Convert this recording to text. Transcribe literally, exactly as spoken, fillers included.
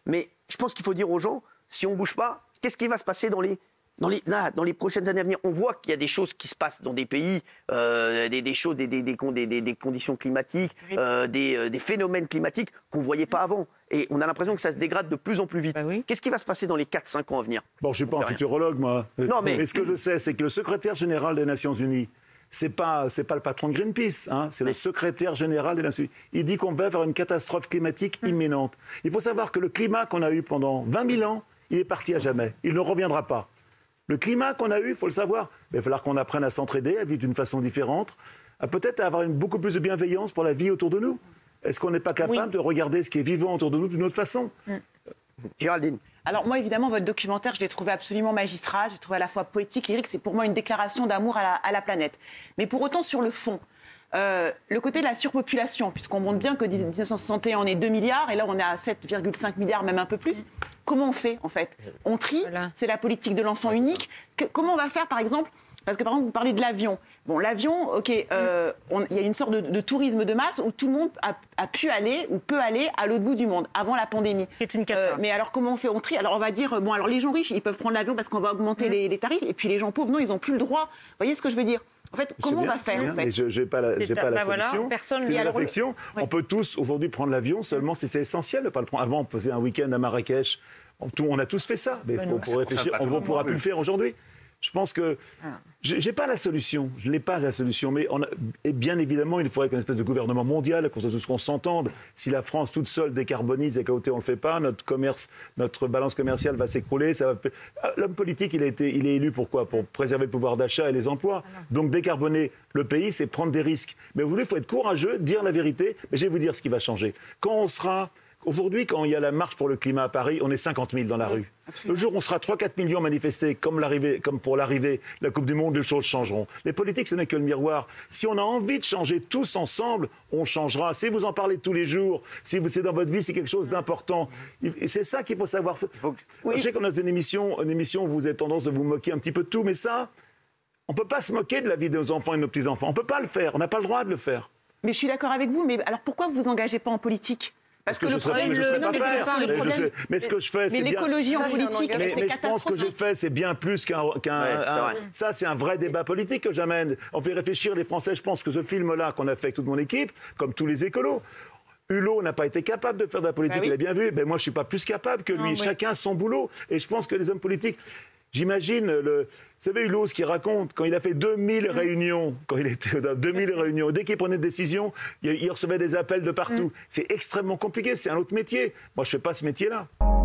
Mais je pense qu'il faut dire aux gens, si on ne bouge pas, qu'est-ce qui va se passer dans les... Dans les, là, dans les prochaines années à venir, on voit qu'il y a des choses qui se passent dans des pays, euh, des, des choses, des, des, des, des, des conditions climatiques, euh, des, euh, des phénomènes climatiques qu'on ne voyait pas avant. Et on a l'impression que ça se dégrade de plus en plus vite. Bah oui. Qu'est-ce qui va se passer dans les quatre cinq ans à venir? Bon, je ne suis pas un futurologue, moi. Non, mais... mais ce que je sais, c'est que le secrétaire général des Nations Unies, ce n'est pas, c'est pas le patron de Greenpeace, hein, c'est mais... le secrétaire général des Nations Unies. Il dit qu'on va vers une catastrophe climatique mmh. imminente. Il faut savoir que le climat qu'on a eu pendant vingt mille ans, il est parti à jamais. Il ne reviendra pas. Le climat qu'on a eu, il faut le savoir, il va falloir qu'on apprenne à s'entraider, à vivre d'une façon différente, à peut-être avoir une, beaucoup plus de bienveillance pour la vie autour de nous. Est-ce qu'on n'est pas capable oui. de regarder ce qui est vivant autour de nous d'une autre façon? mm. Géraldine. Alors moi, évidemment, votre documentaire, je l'ai trouvé absolument magistral, je l'ai trouvé à la fois poétique, lyrique, c'est pour moi une déclaration d'amour à la, à la planète. Mais pour autant, sur le fond, Euh, le côté de la surpopulation, puisqu'on montre bien que dix-neuf cent soixante et un, on est deux milliards, et là, on est à sept virgule cinq milliards, même un peu plus. Comment on fait, en fait? On trie, voilà. C'est la politique de l'enfant unique. Que, comment on va faire, par exemple? Parce que, par exemple, vous parlez de l'avion. Bon, l'avion, OK, euh, on, il y a une sorte de, de tourisme de masse où tout le monde a, a pu aller ou peut aller à l'autre bout du monde, avant la pandémie. C'est une euh, mais alors, comment on fait? On trie. Alors, on va dire, bon, alors les gens riches, ils peuvent prendre l'avion parce qu'on va augmenter mmh. les, les tarifs, et puis les gens pauvres, non, ils n'ont plus le droit. Vous voyez ce que je veux dire? En fait, comment bien, on va faire bien, en fait mais je n'ai pas la, j'ai pas la bah solution. Voilà, personne c'est une alors, réflexion. Oui. On peut tous aujourd'hui prendre l'avion, seulement si c'est essentiel de ne pas le prendre. Avant, on faisait un week-end à Marrakech. On, tout, on a tous fait ça. Mais bah faut, pour réfléchir, on ne pourra plus le faire aujourd'hui. Je pense que ah. je n'ai pas la solution. Je n'ai pas la solution. Mais on a, et bien évidemment, il faudrait qu'une espèce de gouvernement mondial, qu'on tous qu'on s'entende. Si la France toute seule décarbonise et qu'à côté on ne le fait pas, notre commerce, notre balance commerciale va s'écrouler. Ça va... L'homme politique, il, a été, il est élu pour quoi? Pour préserver le pouvoir d'achat et les emplois. Ah Donc décarboner le pays, c'est prendre des risques. Mais vous voulez, il faut être courageux, dire la vérité. Mais je vais vous dire ce qui va changer. Quand on sera... Aujourd'hui, quand il y a la marche pour le climat à Paris, on est cinquante mille dans la rue. Le jour où on sera trois à quatre millions manifestés, comme, comme pour l'arrivée de la Coupe du Monde, les choses changeront. Les politiques, ce n'est que le miroir. Si on a envie de changer tous ensemble, on changera. Si vous en parlez tous les jours, si c'est dans votre vie, c'est quelque chose d'important. Et c'est ça qu'il faut savoir. Faut... Oui. Je sais qu'on a une émission, une émission où vous avez tendance à vous moquer un petit peu de tout, mais ça, on ne peut pas se moquer de la vie de nos enfants et de nos petits-enfants. On ne peut pas le faire. On n'a pas le droit de le faire. Mais je suis d'accord avec vous. Mais alors pourquoi vous ne vous engagez pas en politique? Parce que, que le je problème, je ne sais pas faire. Mais, mais, je sais, mais ce que je fais, c'est bien... Mais l'écologie en politique, mais, mais je pense que j'ai fait, c'est bien plus qu'un... qu'un ouais, ça, c'est un vrai débat politique que j'amène. On fait réfléchir les Français. Je pense que ce film-là qu'on a fait avec toute mon équipe, comme tous les écolos, Hulot n'a pas été capable de faire de la politique, bah oui. Il a bien vu. Ben moi, je ne suis pas plus capable que lui. Non, Chacun oui. son boulot. Et je pense que les hommes politiques... J'imagine, le... vous savez, Hulot, ce qu'il raconte, quand il a fait deux mille mmh. réunions, quand il était dans deux mille réunions, dès qu'il prenait des décisions, il recevait des appels de partout. Mmh. C'est extrêmement compliqué, c'est un autre métier. Moi, je ne fais pas ce métier-là.